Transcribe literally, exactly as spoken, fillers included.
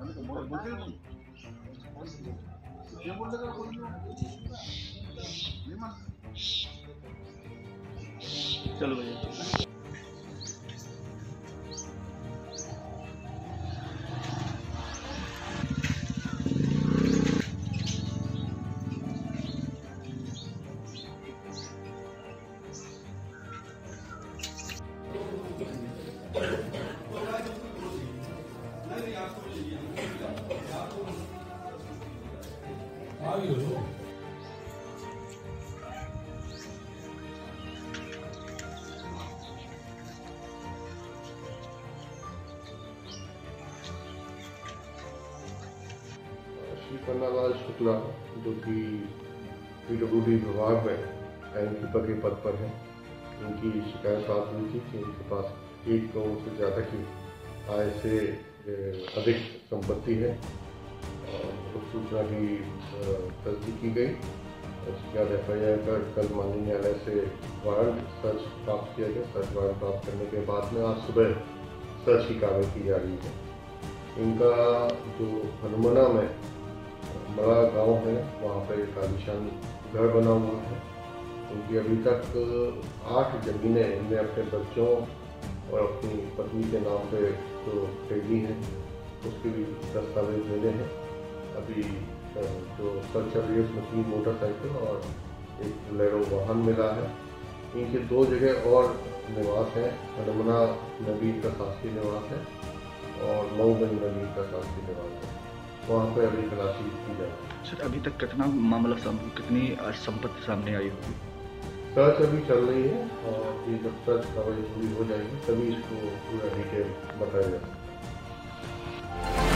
चलो भैया। श्री पन्नालाल शुक्ला, जो कि पीडब्ल्यूडी विभाग में टाइम कीपर के पद पर हैं, उनकी शिकायत प्राप्त हुई थी कि उनके पास एक करोड़ से ज़्यादा की आय से अधिक संपत्ति है। उस सूचना की तस्दीक की गई। उसके बाद एफ आई आर कर कल माननीय न्यायालय से वारंट सर्च प्राप्त किया गया। सर्च वारंट प्राप्त करने के बाद में आज सुबह सर्च की कार्रवाई की जा रही है। इनका जो हनुमाना में बड़ा गांव है, वहाँ पर एक आलीशान घर बना हुआ है। उनकी अभी तक आठ ज़मीनें इनमें अपने बच्चों और अपनी पत्नी के नाम पे जो खरीदी हैं, उसके भी दस्तावेज मिले हैं। अभी जो सर्च चल रही है उसमें तीन मोटरसाइकिल और एक लेरो वाहन मिला है। इनके दो जगह और निवास हैं। हनुमाना नबी का शासकीय निवास है और मऊगंज नबी का शासकीय निवास है। वहाँ पर अभी तलाशी की जा रही है। सर, अभी तक कितना मामला कितनी संपत्ति सामने आई होगी? सर्च अभी चल रही है और ये जब सर्च कार्रवाई पूरी हो जाएगी तभी इसको पूरा डिटेल बताया जाएगा।